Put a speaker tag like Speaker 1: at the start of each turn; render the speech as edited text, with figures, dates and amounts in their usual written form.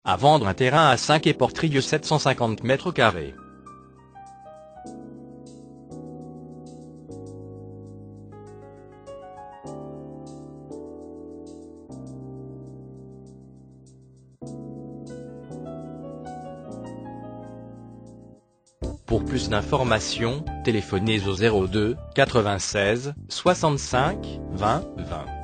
Speaker 1: À vendre un terrain à 5 et Portrieux 750 m². Pour plus d'informations, téléphonez au 02 96 65 20 20.